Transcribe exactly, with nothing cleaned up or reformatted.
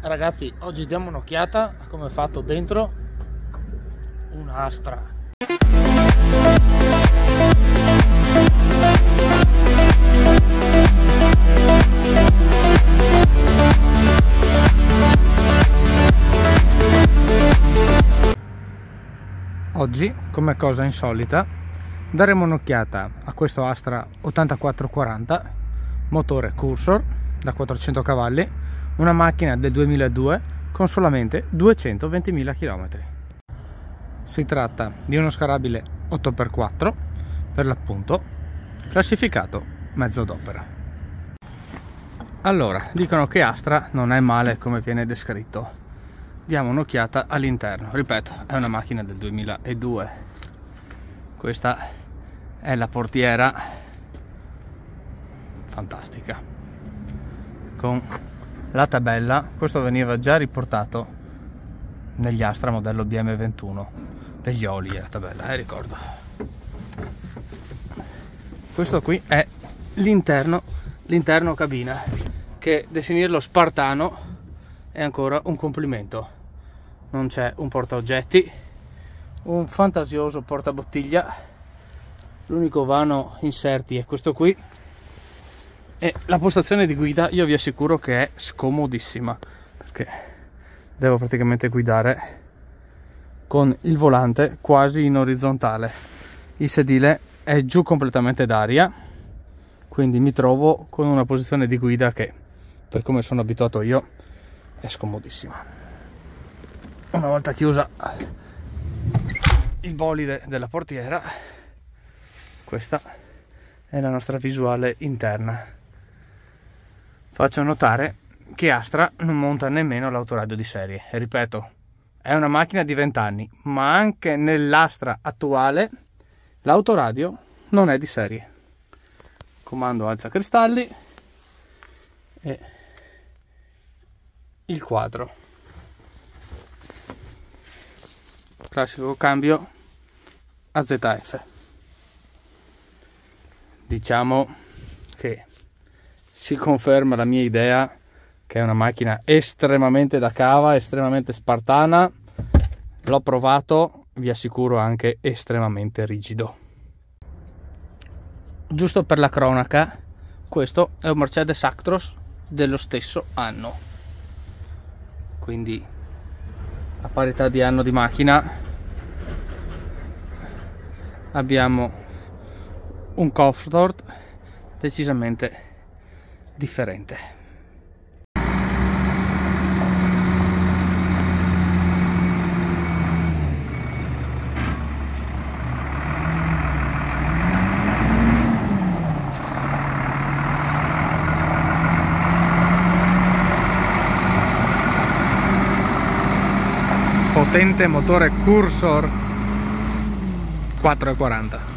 Ragazzi, oggi diamo un'occhiata a come è fatto dentro un'Astra. Oggi, come cosa insolita, daremo un'occhiata a questo Astra ottantaquattro quaranta, motore Cursor da quattrocento cavalli, una macchina del duemiladue con solamente duecentoventimila chilometri. Si tratta di uno scarabile otto per quattro, per l'appunto, classificato mezzo d'opera. Allora, dicono che Astra non è male come viene descritto. Diamo un'occhiata all'interno. Ripeto, è una macchina del duemiladue. Questa è la portiera fantastica, con la tabella. Questo veniva già riportato negli Astra modello B M ventuno, degli oli e la tabella, eh, ricordo. Questo qui è l'interno l'interno cabina, che definirlo spartano è ancora un complimento. Non c'è un portaoggetti, un fantasioso portabottiglia, l'unico vano inserti è questo qui, e la postazione di guida io vi assicuro che è scomodissima, perché devo praticamente guidare con il volante quasi in orizzontale. Il sedile è giù completamente d'aria, quindi mi trovo con una posizione di guida che, per come sono abituato io, è scomodissima. Una volta chiusa il bolide della portiera, questa è la nostra visuale interna. Faccio notare che Astra non monta nemmeno l'autoradio di serie, e ripeto, è una macchina di venti anni, ma anche nell'Astra attuale l'autoradio non è di serie. Comando alza cristalli e il quadro, classico cambio A Z F. Diciamo che si conferma la mia idea che è una macchina estremamente da cava, estremamente spartana. L'ho provato, vi assicuro anche estremamente rigido. Giusto per la cronaca, questo è un Mercedes Actros dello stesso anno, quindi a parità di anno di macchina abbiamo un comfort decisamente differente. Potente motore Cursor quattro e quaranta.